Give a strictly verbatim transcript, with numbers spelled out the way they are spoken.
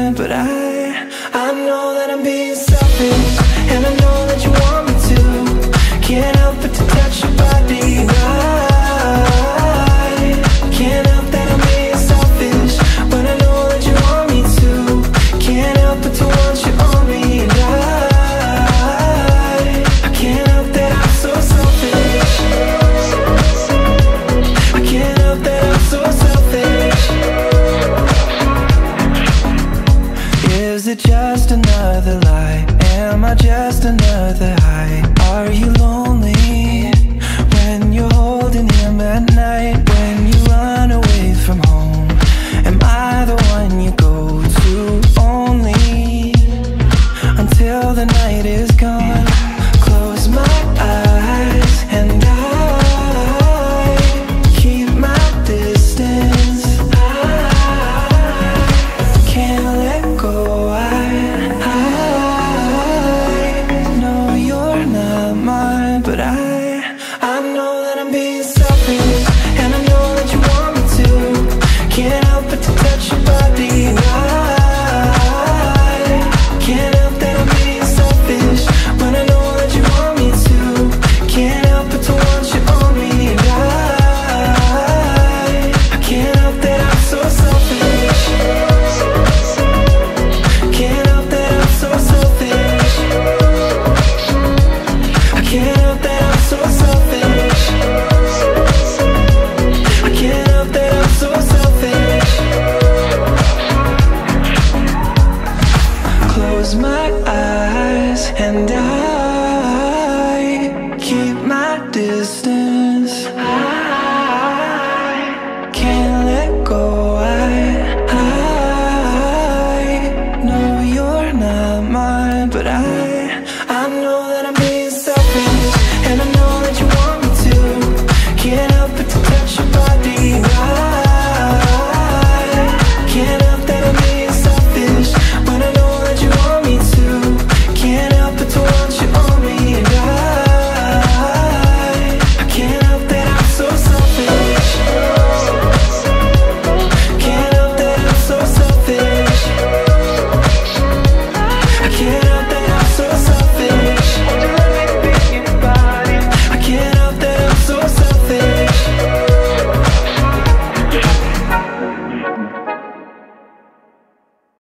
mind, but I I know that I'm being selfish, and I know that you want me to. Can't help but to touch your body right. Can't help that I'm being selfish, but I know that you want me to. Can't help but to want you on me right. I can't help that I'm so selfish. I can't help that I'm so selfish. Is it just another lie? Am I just another high? Are you lonely when you're holding him at night? When you run away from home, am I the one you go to only until the night is gone? Close my eyes and I keep my distance. I can't let go. I, I know you're not mine, but I I know that I'm being selfish, and I know that you want me to. Can't help but to touch your body right. Can't help that I'm being selfish, but I know that you want me to. Can't help but to want you on me right. I can't help that I'm so selfish. Can't help that I'm so selfish. I can't help that I'm so selfish. I can't help that I'm so selfish. Close my eyes and I